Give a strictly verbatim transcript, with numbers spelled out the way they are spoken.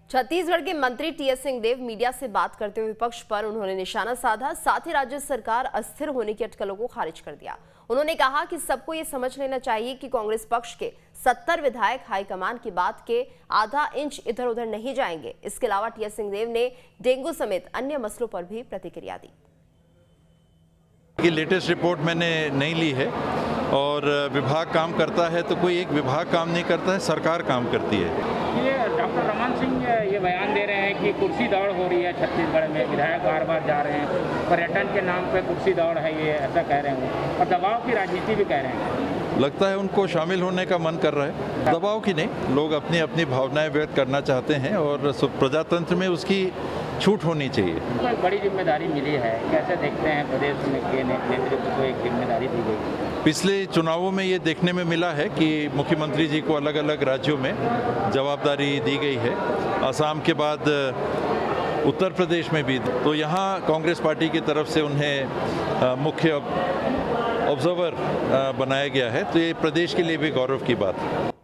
छत्तीसगढ़ के मंत्री TS Singhdeo media से बात करते हुए विपक्ष पर उन्होंने निशाना साधा। साथ ही राज्य सरकार अस्थिर होने की अटकलों को खारिज कर दिया। उन्होंने कहा कि सबको ये समझ लेना चाहिए कि कांग्रेस पक्ष के सत्तर विधायक हाईकमान की बात के आधा इंच इधर उधर नहीं जाएंगे। इसके अलावा टीएस सिंहदेव ने डेंगू समेत अन्य मसलों पर भी प्रतिक्रिया दी। की लेटेस्ट रिपोर्ट मैंने नहीं ली है और विभाग काम करता है तो कोई एक विभाग काम नहीं करता है, सरकार काम करती है। ये डॉक्टर रमन सिंह ये बयान दे रहे हैं कि कुर्सी दौड़ हो रही है छत्तीसगढ़ में, विधायक बार बार जा रहे हैं, पर्यटन के नाम पे कुर्सी दौड़ है, ये ऐसा कह रहे हैं और दबाव की राजनीति भी कह रहे हैं। लगता है उनको शामिल होने का मन कर रहा है। दबाव की नहीं, लोग अपनी अपनी भावनाएं व्यक्त करना चाहते हैं और प्रजातंत्र में उसकी छूट होनी चाहिए। कोई बड़ी जिम्मेदारी मिली है, कैसे देखते हैं प्रदेश में के नेतृत्व को एक जिम्मेदारी दी गई? पिछले चुनावों में ये देखने में मिला है कि मुख्यमंत्री जी को अलग अलग राज्यों में जवाबदारी दी गई है। असम के बाद उत्तर प्रदेश में भी, तो यहाँ कांग्रेस पार्टी की तरफ से उन्हें मुख्य ऑब्जर्वर बनाया गया है, तो ये प्रदेश के लिए भी गौरव की बात है।